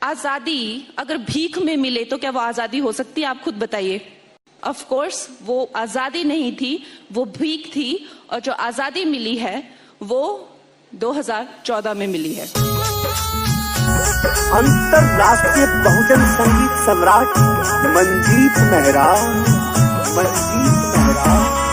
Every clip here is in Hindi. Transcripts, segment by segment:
आजादी अगर भीख में मिले तो क्या वो आजादी हो सकती है? आप खुद बताइए। ऑफ कोर्स वो आजादी नहीं थी, वो भीख थी। और जो आजादी मिली है वो 2014 में मिली है। अंतरराष्ट्रीय बहुजन संगीत सम्राट मंजीत मेहरा, मंजीत मेहरा।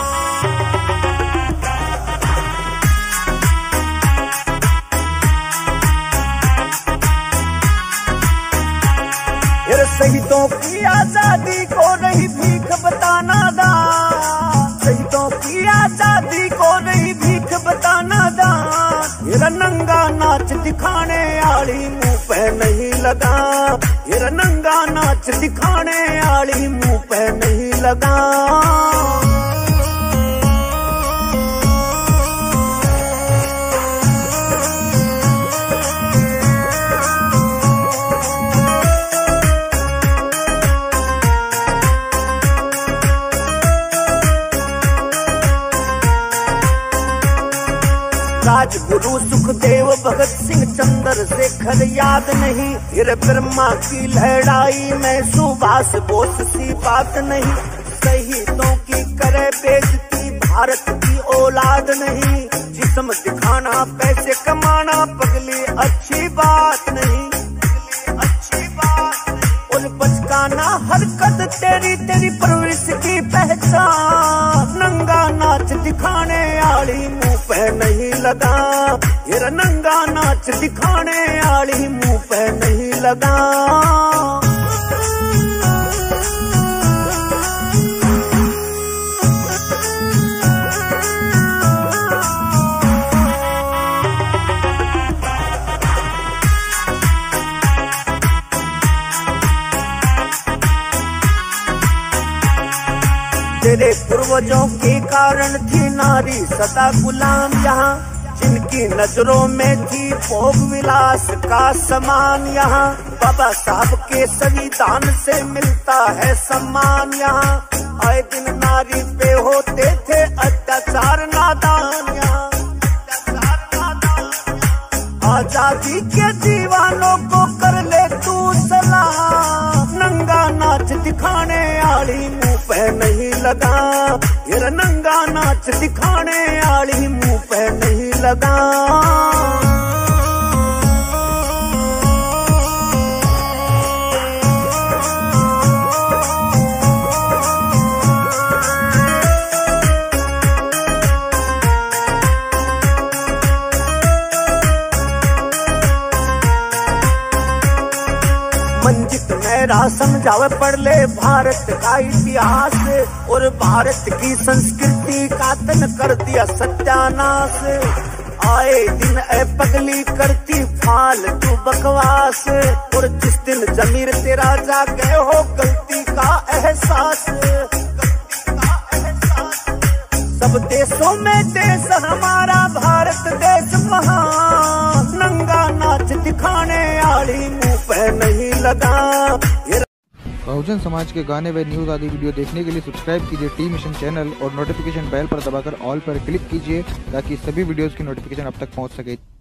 शहीदों की आजादी को नहीं भीख बताना दान, शहीदों की आजादी को नहीं भीख बताना दान। ये नंगा नाच दिखाने आली मुंह पे नहीं लगा, ये नंगा नाच दिखाने आली मुंह पे नहीं लगा। राजगुरु सुखदेव, भगत सिंह, चंद्रशेखर याद नहीं। फिर ब्रह्मा की लड़ाई में सुभाष बोस सी बात नहीं। शहीदों की करे बेइज्जती भारत की औलाद नहीं। जिस्म दिखाना पैसे कमाना पगली अच्छी बात नहीं, अच्छी बात नहीं। और बचकाना हरकत तेरी तेरी परवरिश की पहचान। नंगा नाच दिखाने आली मुंह पे नहीं लगा, ये नंगा नाच दिखाने आली मुंह पे नहीं लगा। तेरे पूर्वजों के कारण थी नारी सदा गुलाम यहाँ। जिनकी नजरों में थी भोग विलास का समान यहाँ। बाबा साहब के संविधान से मिलता है सम्मान यहाँ। आए दिन नारी पे होते थे अत्याचार नादान यहाँ, अत्याचार नादान। आजादी के दीवानों को कर ले तू सलाम। नंगा नाच दिखाने आली मुंह पे नहीं लगा, ये नंगा नाच दिखाने आली मुंह पे नहीं लगा। मंजित मेहरा समझावे पढ़ ले भारत का इतिहास। और भारत की संस्कृति का तन कर दिया सत्यानाश। आए दिन ए पगली करती फालतू बकवास। और जिस दिन जमीर तेरा जागे हो गलती का एहसास, गलती का एहसास। सब देशों में देश हमारा भारत देश महान। नंगा नाच दिखाने आली मुंह पे नहीं लगा। बहुजन समाज के गाने व न्यूज आदि वीडियो देखने के लिए सब्सक्राइब कीजिए टी मिशन चैनल और नोटिफिकेशन बेल पर दबाकर ऑल पर क्लिक कीजिए ताकि सभी वीडियोस की नोटिफिकेशन अब तक पहुंच सके।